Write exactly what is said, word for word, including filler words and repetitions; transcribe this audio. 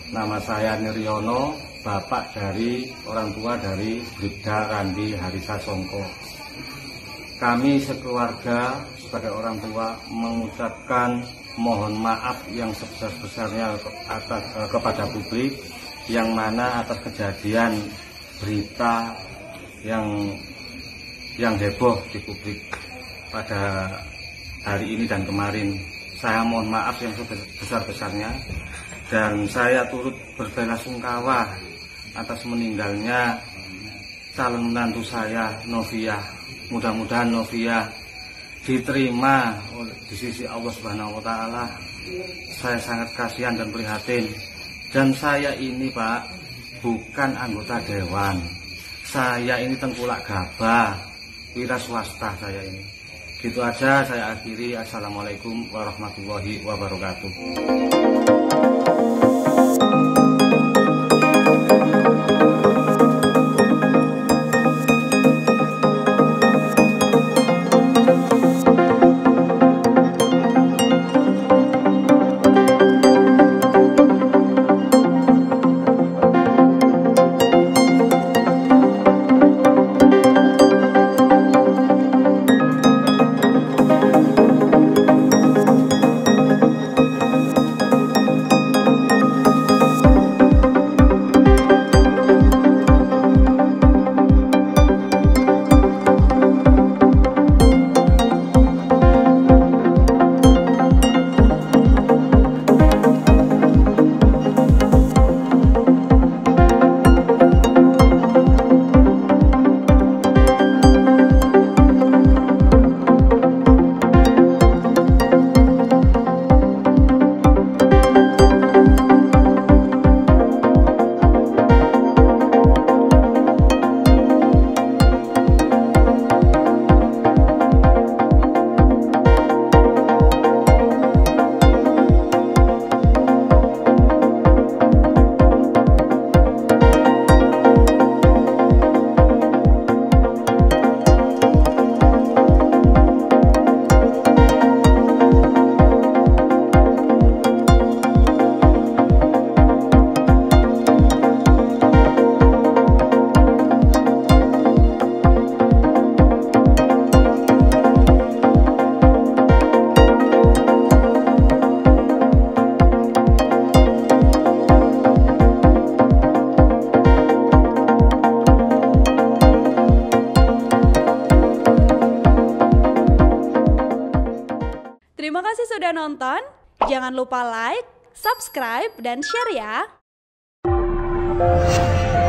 Nama saya Niryono, bapak dari orang tua dari Bribda Randi Harisasongko. Kami sekeluarga sebagai orang tua mengucapkan mohon maaf yang sebesar-besarnya atas eh, kepada publik, yang mana atas kejadian berita yang yang heboh di publik pada hari ini dan kemarin. Saya mohon maaf yang sebesar-besarnya, dan saya turut berbelasungkawa atas meninggalnya calon menantu saya, Novia. Mudah-mudahan Novia diterima di sisi Allah Subhanahu wa Ta'ala. Saya sangat kasihan dan prihatin. Dan saya ini, Pak, bukan anggota dewan. Saya ini tengkulak gabah, wira swasta saya ini. Gitu aja saya akhiri. Assalamualaikum warahmatullahi wabarakatuh. Terima kasih sudah nonton. Jangan lupa like, subscribe, dan share ya.